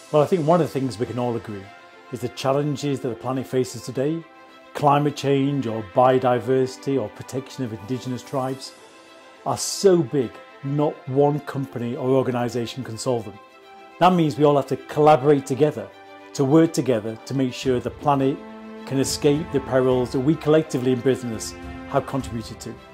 Well, I think one of the things we can all agree is the challenges that the planet faces today, climate change or biodiversity or protection of indigenous tribes, are so big not one company or organisation can solve them. That means we all have to collaborate together, to work together to make sure the planet can escape the perils that we collectively in business have contributed to.